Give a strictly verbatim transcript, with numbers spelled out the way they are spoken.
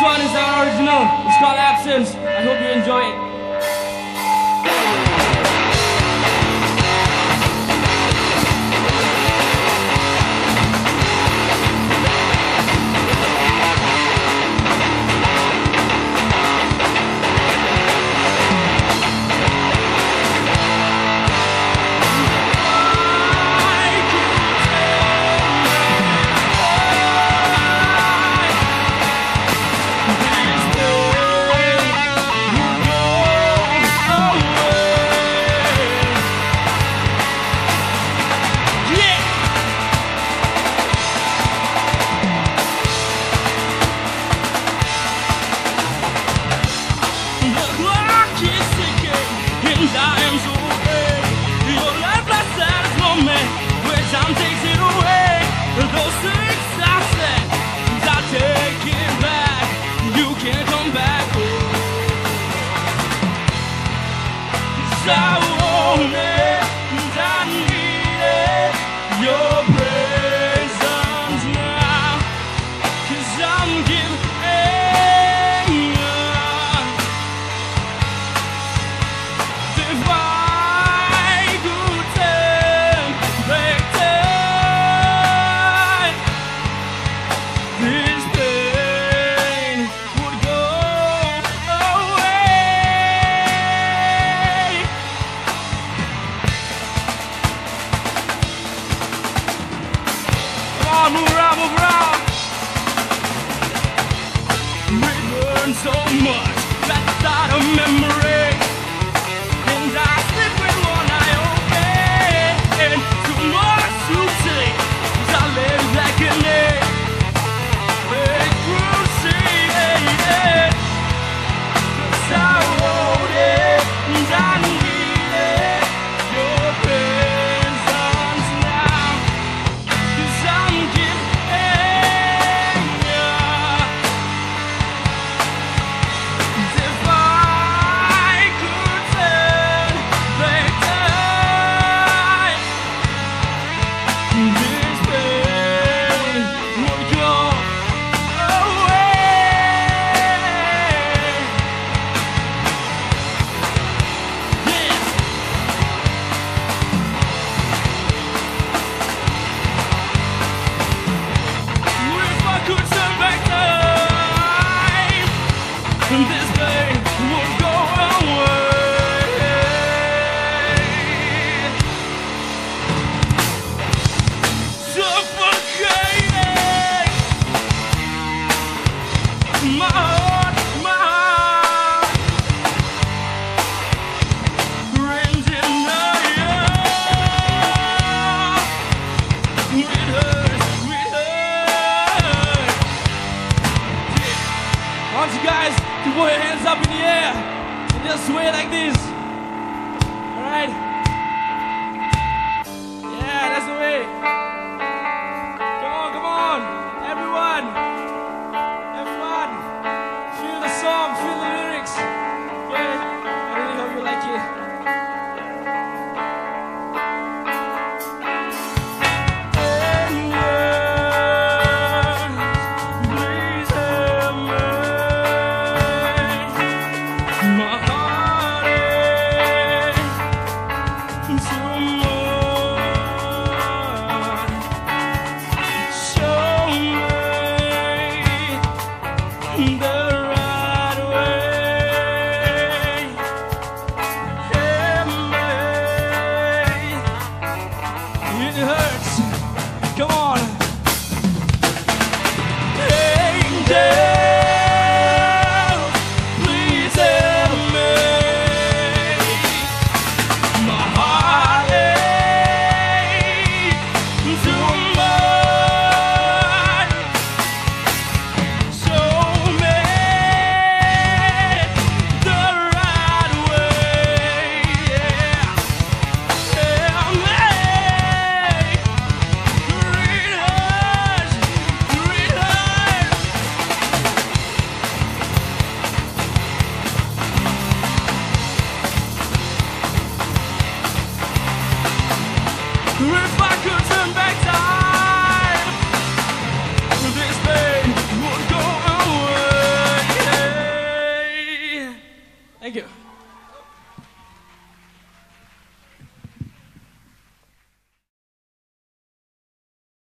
one is our original. It's called Absence. I hope you enjoy it. So much that's not a memory, and I sleep with one eye open, and too much to say, 'cause I live like an egg, very cruciated, 'cause I wrote it, and I needed your presence now, 'cause I'm giving this pain would go away. Suffocating my heart, my heart brings in the air. It hurts, it hurts. I want you guys to put your hands up in the air and just sway like this. Alright? Yeah, that's the way. Come on, come on. Everyone. Have fun. Feel the song, feel the lyrics. Okay? I really hope you like it. If I could turn back time, this pain would go away. Thank you.